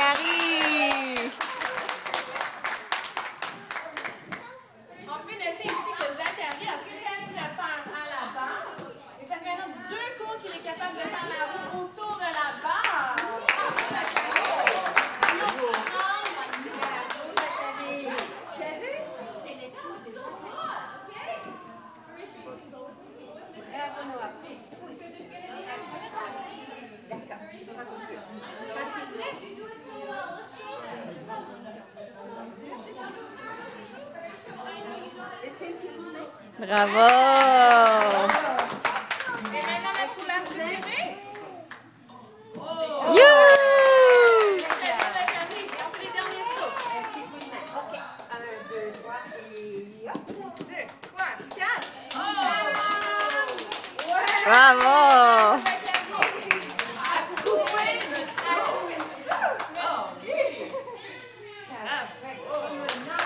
Zachary! On peut noter ici que Zachary a très très peur à la barre. Et ça fait maintenant 2 cours qu'il est capable de faire la roue autour de la barre. Bravo! Et maintenant la couleur préférée. You! On fait les derniers sauts. Ok. 1, 2, 3 et hop. 2, 3, 4. Bravo! Oh,